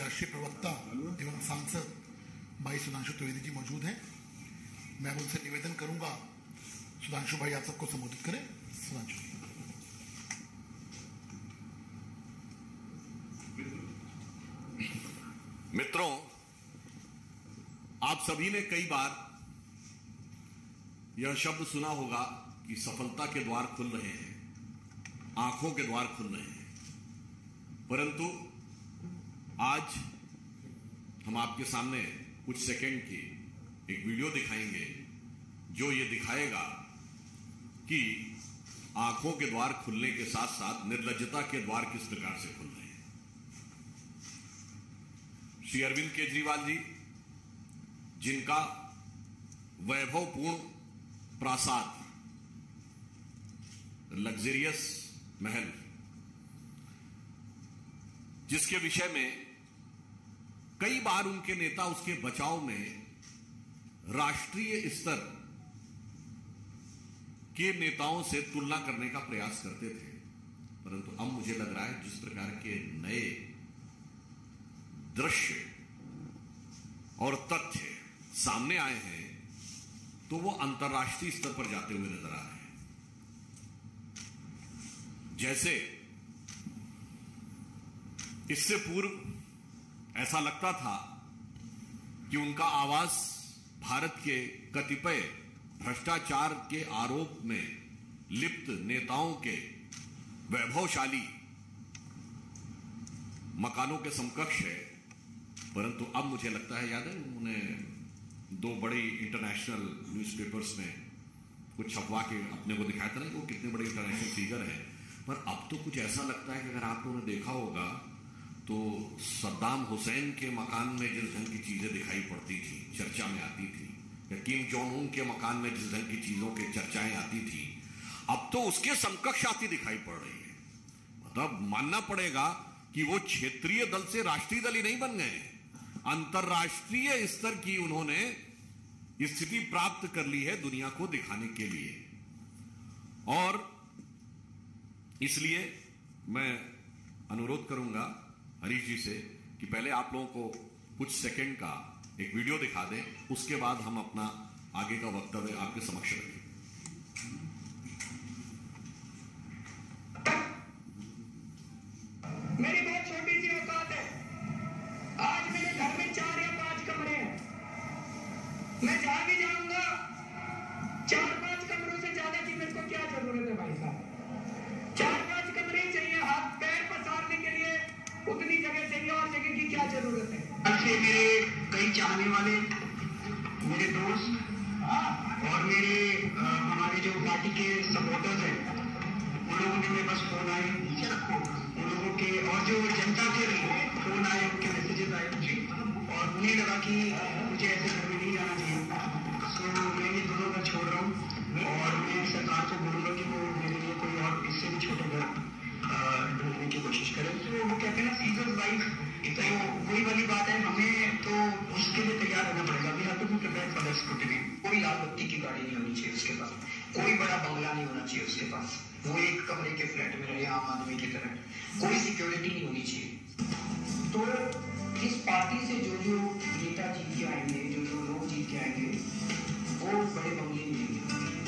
राष्ट्रीय प्रवक्ता एवं सांसद भाई सुधांशु त्रिवेदी जी मौजूद हैं। मैं उनसे निवेदन करूंगा, सुधांशु भाई आप सबको संबोधित करें। सुधांशु। मित्रों, आप सभी ने कई बार यह शब्द सुना होगा कि सफलता के द्वार खुल रहे हैं, आंखों के द्वार खुल रहे हैं। परंतु आज हम आपके सामने कुछ सेकंड की एक वीडियो दिखाएंगे जो ये दिखाएगा कि आंखों के द्वार खुलने के साथ साथ निर्लज्जता के द्वार किस प्रकार से खुल रहे हैं। श्री अरविंद केजरीवाल जी, जिनका वैभवपूर्ण प्रासाद, लग्जरियस महल, जिसके विषय में कई बार उनके नेता उसके बचाव में राष्ट्रीय स्तर के नेताओं से तुलना करने का प्रयास करते थे, परंतु अब मुझे लग रहा है जिस प्रकार के नए दृश्य और तथ्य सामने आए हैं तो वो अंतर्राष्ट्रीय स्तर पर जाते हुए नजर आ रहे हैं। जैसे इससे पूर्व ऐसा लगता था कि उनका आवाज भारत के कतिपय भ्रष्टाचार के आरोप में लिप्त नेताओं के वैभवशाली मकानों के समकक्ष है, परंतु अब मुझे लगता है, याद है उन्होंने दो बड़ी इंटरनेशनल न्यूज़पेपर्स में कुछ छपवा के अपने को दिखाया था ना कि वो कितने बड़े इंटरनेशनल फिगर हैं। पर अब तो कुछ ऐसा लगता है कि अगर आप लोगों ने देखा होगा तो सद्दाम हुसैन के मकान में जिस ढंग की चीजें दिखाई पड़ती थी, चर्चा में आती थी, या किम जोंग उन के मकान में जिस ढंग की चीजों की चर्चाएं आती थी, अब तो उसके समकक्ष आती दिखाई पड़ रही है। मतलब मानना पड़ेगा कि वो क्षेत्रीय दल से राष्ट्रीय दल ही नहीं बन गए, अंतरराष्ट्रीय स्तर की उन्होंने स्थिति प्राप्त कर ली है दुनिया को दिखाने के लिए। और इसलिए मैं अनुरोध करूंगा हरीश जी से कि पहले आप लोगों को कुछ सेकंड का एक वीडियो दिखा दें, उसके बाद हम अपना आगे का वक्तव्य आपके समक्ष रखें। मेरी बहुत छोटी सी औकात है। आज मेरे घर में 4 या 5 कमरे हैं। मैं जहां भी जाऊंगा 4-5 कमरों से ज्यादा की मेरे को क्या जरूरत है भाई साहब? 4-5 कमरे ही चाहिए, हाथ पैर पसारने के लिए उतनी जगह चाहिए, और जगह की क्या जरूरत है? ऐसे मेरे कई चाहने वाले, मेरे दोस्त और मेरे हमारे जो पार्टी के सपोर्टर्स हैं, उन लोगों ने मेरे पास फोन आए, उन लोगों के और जो जनता के फोन आए, उनके मैसेजेस आए और उन्हें लगा कि मुझे ऐसे घर में नहीं जाना चाहिए। तो मैं ये दोनों घर छोड़ रहा हूँ और मैं सरकार को बोलूंगा कि वो मेरे लिए कोई और इससे भी छोटे घर ढूंढने की कोशिश करें। तो वो कहते हैं ना सीजर्स वाइफ, तो वही वाली बात है, हमें तो उसके लिए तैयार रहना पड़ेगा। अभी हाथ तो प्रिपेयर फॉर दैट स्क्रूटिनी। कोई लाल बत्ती की गाड़ी नहीं होनी चाहिए उसके पास, कोई बड़ा बंगला नहीं होना चाहिए उसके पास, वो एक कमरे के फ्लैट में रहे आम आदमी की तरह, कोई सिक्योरिटी नहीं होनी चाहिए। तो इस पार्टी से जो नेता जीत के आएंगे, जो लोग जीत के आएंगे, वो बड़े बंगले मिलेंगे।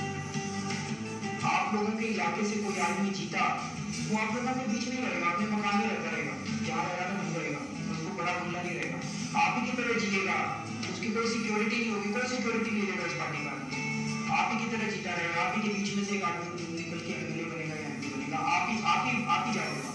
आप लोगों के इलाके से कोई आदमी जीता, वो आप लोगों के बीच में रहेगा, अपने मकान में रहता रहेगा, जहाँ रहेगा वहीं रहेगा, उसको बड़ा बंगला नहीं रहेगा, आप ही की तरह जिएगा, उसकी कोई सिक्योरिटी नहीं होगी, कोई सिक्योरिटी नहीं लेगा इस पार्टी का, आप ही की तरह जीता रहेगा, आप ही के बीच में से एक आदमी निकल के एमएलए बनेगा या एमपी बनेगा, आप ही जाओगे।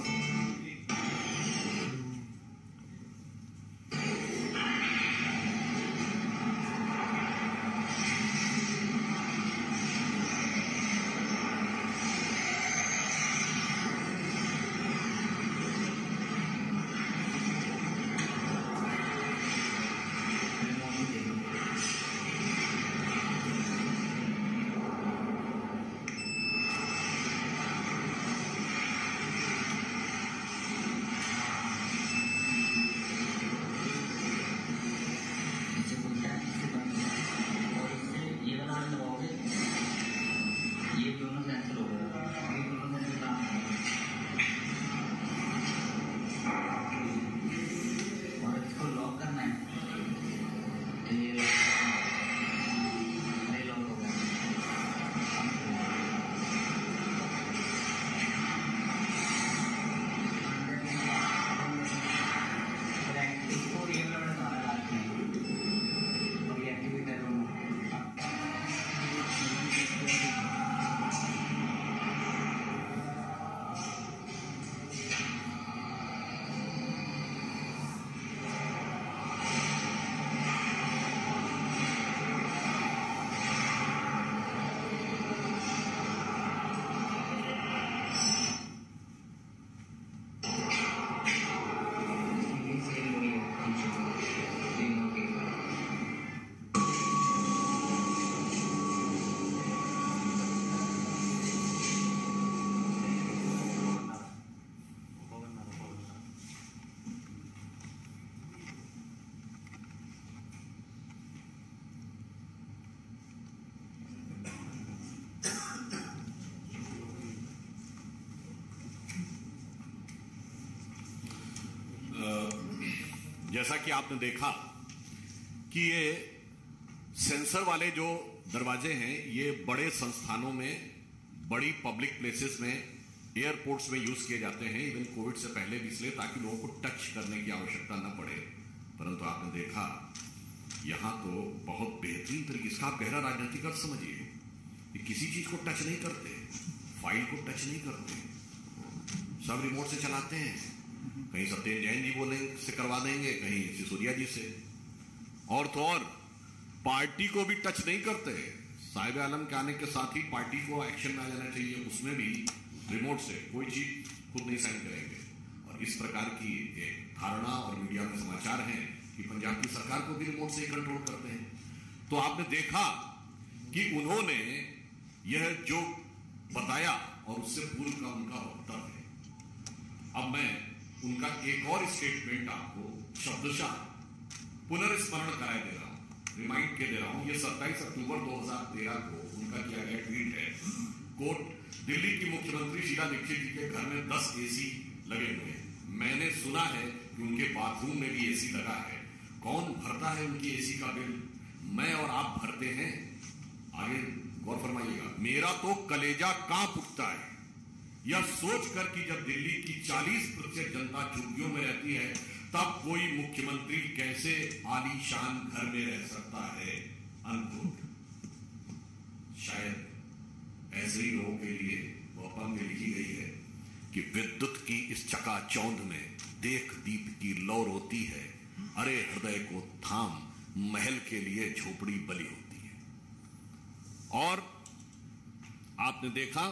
जैसा कि आपने देखा कि ये सेंसर वाले जो दरवाजे हैं ये बड़े संस्थानों में, बड़ी पब्लिक प्लेसेस में, एयरपोर्ट्स में यूज किए जाते हैं, इवन कोविड से पहले भी, इसलिए ताकि लोगों को टच करने की आवश्यकता न पड़े। परंतु आपने देखा यहां तो बहुत बेहतरीन तरीके से, आप गहरा राजनीतिक अर्थ समझिए, कि किसी चीज को टच नहीं करते, फाइल को टच नहीं करते, सब रिमोट से चलाते हैं। कहीं सत्येंद्र जैन जी बोलेंगे से करवा देंगे, कहीं सिसोदिया जी से, और तो और पार्टी को भी टच नहीं करते। साहिब आलम के आने के साथ ही पार्टी को एक्शन में आ जाना चाहिए, उसमें भी रिमोट से कोई चीज खुद नहीं साइन करेंगे। और इस प्रकार की एक धारणा और मीडिया में समाचार हैं कि पंजाब की सरकार को भी रिमोट से ही कंट्रोल करते हैं। तो आपने देखा कि उन्होंने यह जो बताया और उससे पूर्व का उनका वक्तव्य है। अब मैं उनका एक और स्टेटमेंट आपको शब्दशः पुनर्स्मरण कराए दे रहा हूं, रिमाइंड के दे रहा हूं। यह 27 अक्टूबर 2013 को उनका किया गया ट्वीट है। कोट, दिल्ली की मुख्यमंत्री शीला दीक्षित जी के घर में 10 एसी लगे हुए हैं। मैंने सुना है कि उनके बाथरूम में भी एसी लगा है। कौन भरता है उनकी एसी का बिल? मैं और आप भरते हैं? आगे गौर फरमाइएगा। मेरा तो कलेजा कांप उठता है यह सोचकर कि जब दिल्ली की 40% जनता झुग्गियों में रहती है, तब कोई मुख्यमंत्री कैसे आलीशान घर में रह सकता है। अनकोट। शायद ऐसे ही लोगों के लिए वह पंक्ति में लिखी गई है कि विद्युत की इस चकाचौंध में देख दीप की लौ रोती है, अरे हृदय को थाम महल के लिए झोपड़ी बली होती है। और आपने देखा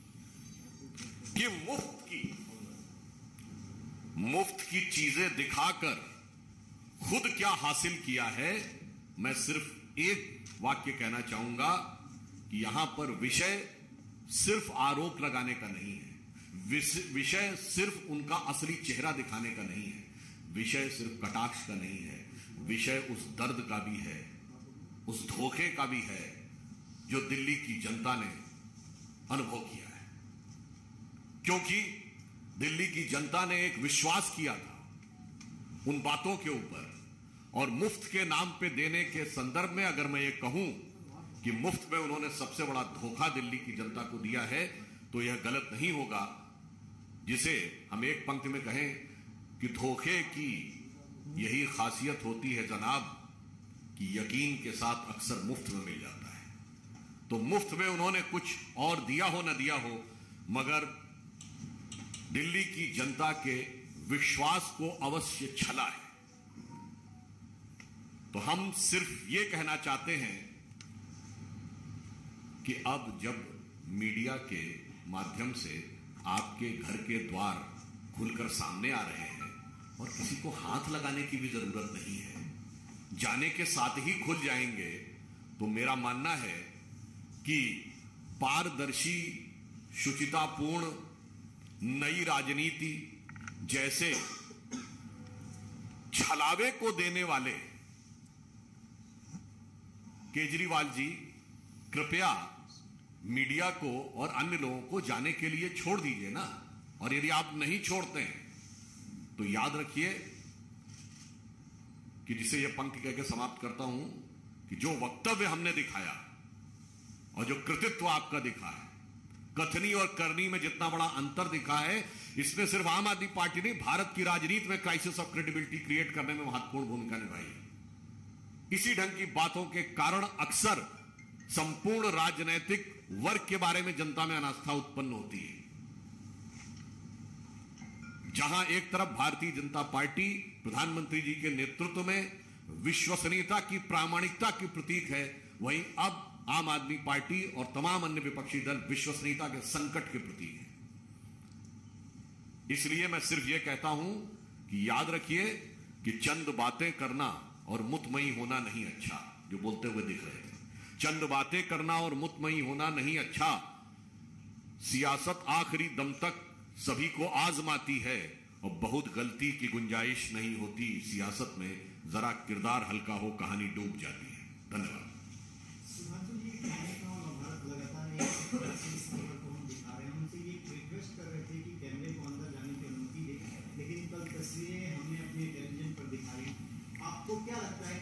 कि मुफ्त की चीजें दिखाकर खुद क्या हासिल किया है। मैं सिर्फ एक वाक्य कहना चाहूंगा कि यहां पर विषय सिर्फ आरोप लगाने का नहीं है, विषय सिर्फ उनका असली चेहरा दिखाने का नहीं है, विषय सिर्फ कटाक्ष का नहीं है, विषय उस दर्द का भी है, उस धोखे का भी है जो दिल्ली की जनता ने अनुभव किया है। क्योंकि दिल्ली की जनता ने एक विश्वास किया था उन बातों के ऊपर, और मुफ्त के नाम पे देने के संदर्भ में अगर मैं ये कहूं कि मुफ्त में उन्होंने सबसे बड़ा धोखा दिल्ली की जनता को दिया है, तो यह गलत नहीं होगा जिसे हम एक पंक्ति में कहें कि धोखे की यही खासियत होती है जनाब कि यकीन के साथ अक्सर मुफ्त में मिल जाता है। तो मुफ्त में उन्होंने कुछ और दिया हो न दिया हो, मगर दिल्ली की जनता के विश्वास को अवश्य छला है। तो हम सिर्फ ये कहना चाहते हैं कि अब जब मीडिया के माध्यम से आपके घर के द्वार खुलकर सामने आ रहे हैं और किसी को हाथ लगाने की भी जरूरत नहीं है, जाने के साथ ही खुल जाएंगे, तो मेरा मानना है कि पारदर्शी, शुचितापूर्ण नई राजनीति जैसे छलावे को देने वाले केजरीवाल जी कृपया मीडिया को और अन्य लोगों को जाने के लिए छोड़ दीजिए ना। और यदि आप नहीं छोड़ते हैं तो याद रखिए कि जिसे यह पंक्ति कहकर समाप्त करता हूं कि जो वक्तव्य हमने दिखाया और जो कृतित्व आपका दिखा है, कथनी और करनी में जितना बड़ा अंतर दिखा है, इसमें सिर्फ आम आदमी पार्टी ने भारत की राजनीति में क्राइसिस ऑफ क्रेडिबिलिटी क्रिएट करने में महत्वपूर्ण भूमिका निभाई है। इसी ढंग की बातों के कारण अक्सर संपूर्ण राजनीतिक वर्ग के बारे में जनता में अनास्था उत्पन्न होती है। जहां एक तरफ भारतीय जनता पार्टी प्रधानमंत्री जी के नेतृत्व में विश्वसनीयता की, प्रामाणिकता की प्रतीक है, वहीं अब आम आदमी पार्टी और तमाम अन्य विपक्षी दल विश्वसनीयता के संकट के प्रतीक है। इसलिए मैं सिर्फ यह कहता हूं कि याद रखिए कि चंद बातें करना और मुतमई होना नहीं अच्छा, जो बोलते हुए दिख रहे थे, चंद बातें करना और मुतमई होना नहीं अच्छा। सियासत आखिरी दम तक सभी को आजमाती है और बहुत गलती की गुंजाइश नहीं होती सियासत में, जरा किरदार हल्का हो कहानी डूब जाती है। धन्यवाद। लेकिन कल तस्वीरें हमने अपने टेलीविजन पर दिखाई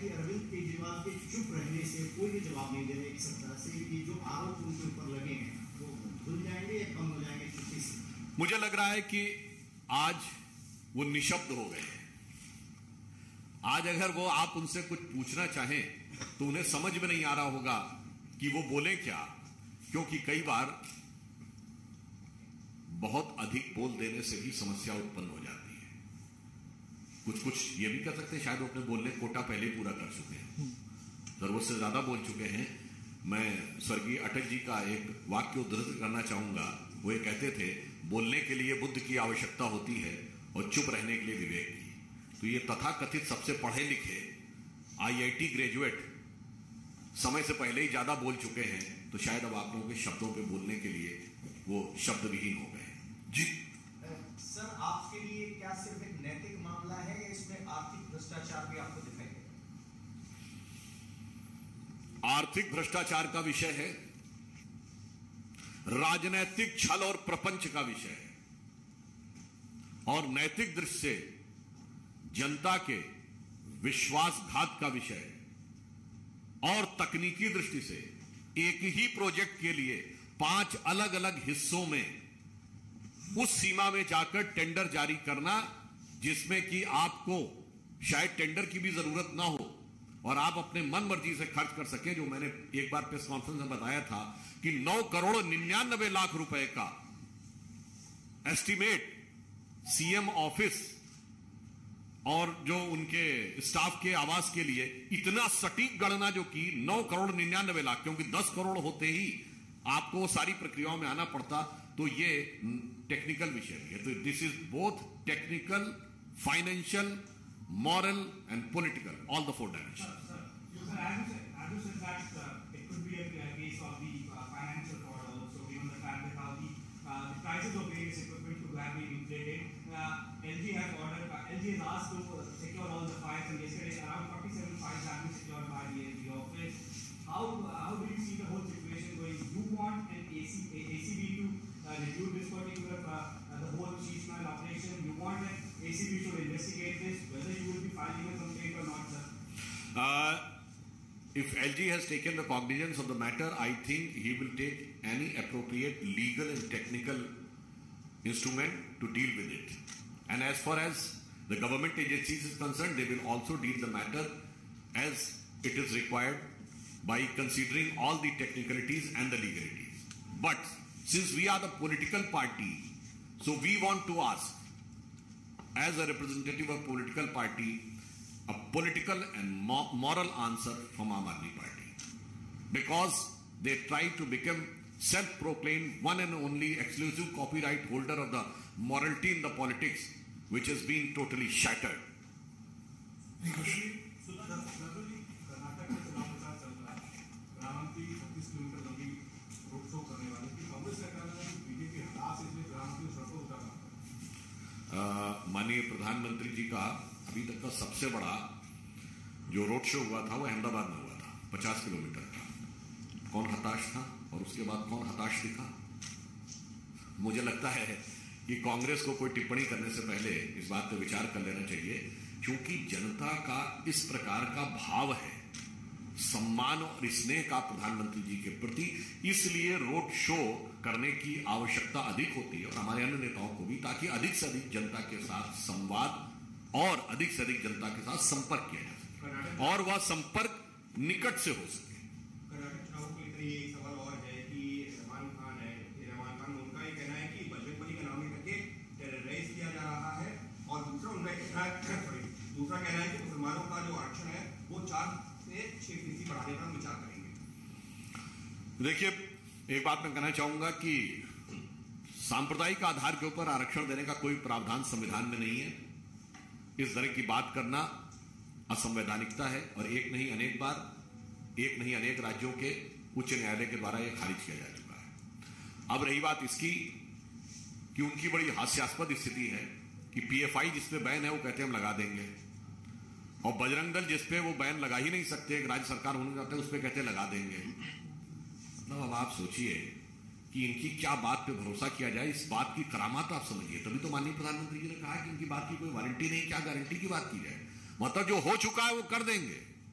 कि अरविंद केजरीवाल के चुप रहने से, कोई भी जवाब नहीं देने की सत्ता से, कि जो आरोप उनके ऊपर लगे हैं वो धुल जाएंगे या कम हो जाएंगे चुप्पी से? मुझे लग रहा है कि आज वो निशब्द हो गए हैं। आज अगर वो आप उनसे कुछ पूछना चाहें तो उन्हें समझ में नहीं आ रहा होगा कि वो बोले क्या, क्योंकि कई बार बहुत अधिक बोल देने से भी समस्या उत्पन्न हो जाती है। कुछ ये भी कर सकते हैं, शायद वो अपने बोलने कोटा पहले पूरा कर चुके हैं, जरूरत से ज्यादा बोल चुके हैं। मैं स्वर्गीय अटल जी का एक वाक्य उद्धृत करना चाहूंगा। वो ये कहते थे, बोलने के लिए बुद्ध की आवश्यकता होती है और चुप रहने के लिए विवेक की। तो ये तथाकथित सबसे पढ़े लिखे IIT ग्रेजुएट समय से पहले ही ज्यादा बोल चुके हैं, तो शायद अब आप लोगों के शब्दों पे बोलने के लिए वो शब्द विहीन हो गए। जी सर, आपके लिए क्या सिर्फ एक नैतिक मामला है या इसमें आर्थिक भ्रष्टाचार भी आपको दिखाई देगा? आर्थिक भ्रष्टाचार का विषय है, राजनैतिक छल और प्रपंच का विषय है, और नैतिक दृष्टि से जनता के विश्वासघात का विषय है, और तकनीकी दृष्टि से एक ही प्रोजेक्ट के लिए 5 अलग अलग हिस्सों में उस सीमा में जाकर टेंडर जारी करना जिसमें कि आपको शायद टेंडर की भी जरूरत ना हो और आप अपने मन मर्जी से खर्च कर सके। जो मैंने एक बार प्रेस कॉन्फ्रेंस में बताया था कि 9,99,00,000 रुपए का एस्टीमेट CM ऑफिस और जो उनके स्टाफ के आवास के लिए इतना सटीक गणना जो की 9,99,00,000, क्योंकि 10 करोड़ होते ही आपको सारी प्रक्रियाओं में आना पड़ता। तो ये टेक्निकल विषय है। तो this is both technical, financial, moral and political, all the 4 dimensions. As you said that it could be a case of the financial fraud also, given the fact that how the prices of various equipment could have been inflated. LG has asked to secure all the files, and yesterday around 47 files have been secured by the LG office. How do you see the whole situation going? You want an ACB to review this particular the whole Sheeshman operation? You want an ACB should investigate this, whether you will be filing a complaint or not, sir? If LG has taken the cognizance of the matter, I think he will take any appropriate legal and technical instrument to deal with it. And as far as the government agencies is concerned, they will also deal the matter as it is required by considering all the technicalities and the legalities. But since we are the political party, so we want to ask, as a representative of political party, a political and moral answer from Aam Aadmi Party, because they try to become self-proclaimed one and only exclusive copyright holder of the morality in the politics, which has been totally shattered. माननीय प्रधानमंत्री जी का अभी तक का सबसे बड़ा जो road show हुआ था वो अहमदाबाद में हुआ था, 50 किलोमीटर का। कौन हताश था और उसके बाद कौन हताश दिखा? मुझे लगता है कि कांग्रेस को कोई टिप्पणी करने से पहले इस बात पर विचार कर लेना चाहिए, क्योंकि जनता का इस प्रकार का भाव है, सम्मान और स्नेह का प्रधानमंत्री जी के प्रति, इसलिए रोड शो करने की आवश्यकता अधिक होती है और हमारे अन्य नेताओं को भी, ताकि अधिक से अधिक जनता के साथ संवाद और अधिक से अधिक जनता के साथ संपर्क किया जा सके और वह संपर्क निकट से हो सके। कर्नाटक चुनाव को लेकर ये एक सवाल और है कि रहमान खान उनका ये कहना है कि बजरंग बली का नाम लेकर के टेरराइज किया जा रहा है, और दूसरा कहना है कि मुसलमानों का जो आरक्षण है वो 4 से 6% बढ़ाने का विचार करेंगे। देखिए, एक बात मैं कहना चाहूंगा कि सांप्रदायिक आधार के ऊपर आरक्षण देने का कोई प्रावधान संविधान में नहीं है। इस तरह की बात करना असंवैधानिकता है और एक नहीं अनेक राज्यों के उच्च न्यायालय के द्वारा यह खारिज किया जा चुका है। अब रही बात इसकी कि उनकी बड़ी हास्यास्पद स्थिति है कि PFI जिसपे बैन है वो कहते हैं हम लगा देंगे, और बजरंग दल जिसपे वो बैन लगा ही नहीं सकते, राज्य सरकार होने जाते हैं उस पर कहते हैं लगा देंगे। मतलब अब आप सोचिए कि इनकी क्या बात पे भरोसा किया जाए, इस बात की करामात आप समझिए। तभी तो माननीय प्रधानमंत्री जी ने कहा कि इनकी बात की कोई वारंटी नहीं, क्या गारंटी की बात की जाए? मतलब जो हो चुका है वो कर देंगे।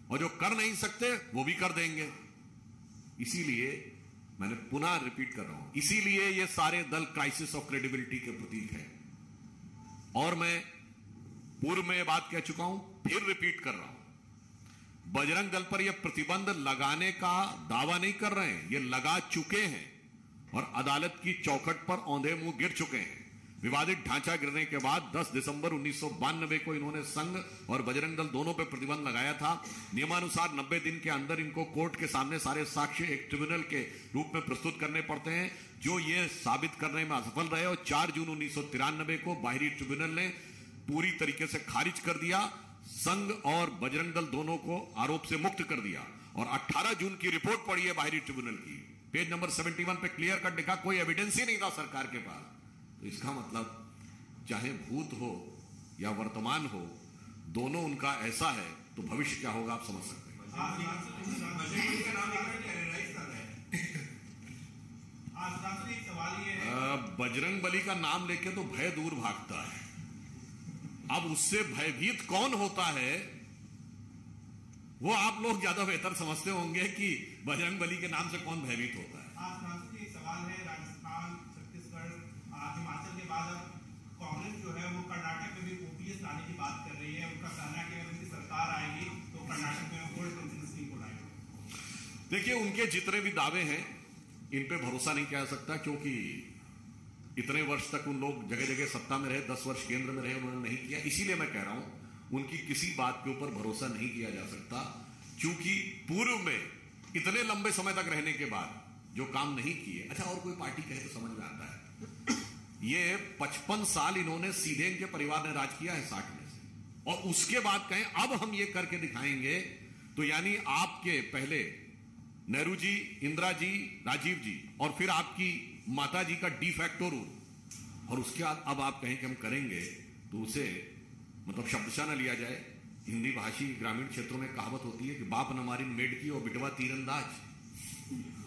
और जो कर नहीं सकते वो भी कर देंगे। इसीलिए मैंने पुनः रिपीट कर रहा हूं, इसीलिए ये सारे दल क्राइसिस ऑफ क्रेडिबिलिटी के प्रतीक हैं। और मैं पूर्व में ये बात कह चुका हूं, फिर रिपीट कर रहा हूं, बजरंग दल पर ये प्रतिबंध लगाने का दावा नहीं कर रहे हैं, ये लगा चुके हैं और अदालत की चौखट पर औंधे मुंह गिर चुके हैं। विवादित ढांचा गिरने के बाद 10 दिसंबर 1992 को इन्होंने संघ और बजरंग दल दोनों पर प्रतिबंध लगाया था। नियमानुसार 90 दिन के अंदर इनको कोर्ट के सामने सारे साक्ष्य एक ट्रिब्यूनल के रूप में प्रस्तुत करने पड़ते हैं, जो ये साबित करने में असफल रहे। और 4 जून 1993 को बाहरी ट्रिब्यूनल ने पूरी तरीके से खारिज कर दिया, संघ और बजरंग दल दोनों को आरोप से मुक्त कर दिया। और 18 जून की रिपोर्ट पढ़ी है बाहरी ट्रिब्यूनल की, पेज नंबर 71 पे क्लियर कट लिखा, कोई एविडेंस ही नहीं था सरकार के पास। तो इसका मतलब चाहे भूत हो या वर्तमान हो, दोनों उनका ऐसा है, तो भविष्य क्या होगा आप समझ सकते हैं। बजरंग बली का नाम लेके तो भय दूर भागता है। अब उससे भयभीत कौन होता है वो आप लोग ज्यादा बेहतर समझते होंगे कि बजरंग बली के नाम से कौन भयभीत होता है। एक सवाल है, राजस्थान, छत्तीसगढ़, हिमाचल के बाद अब कांग्रेस जो है वो कर्नाटक में भी ओपीएस लाने की बात कर रही है। उनका कहना है कि अगर उनकी सरकार आएगी तो कर्नाटक में गोल्ड पेंशन स्कीम को लाएगी। देखिए, उनके जितने भी दावे हैं इन पे भरोसा नहीं किया जा सकता, क्योंकि इतने वर्ष तक उन लोग जगह जगह सत्ता में रहे, 10 वर्ष केंद्र में रहे, उन्होंने नहीं किया। इसीलिए मैं कह रहा हूं उनकी किसी बात के ऊपर भरोसा नहीं किया जा सकता, क्योंकि पूर्व में इतने लंबे समय तक रहने के बाद जो काम नहीं किए। अच्छा, और कोई पार्टी कहे तो समझ में आता है, ये 55 साल इन्होंने सीधे इनके परिवार ने राज किया है 60 में से, और उसके बाद कहें अब हम ये करके दिखाएंगे, तो यानी आपके पहले नेहरू जी, इंदिरा जी, राजीव जी और फिर आपकी माता जी का डी फैक्टो रूल, और उसके बाद अब आप कहें कि हम करेंगे, तो उसे मतलब शब्दशः न लिया जाए। हिंदी भाषी ग्रामीण क्षेत्रों में कहावत होती है कि बाप न मारी मेड की और बिटवा तीरंदाज।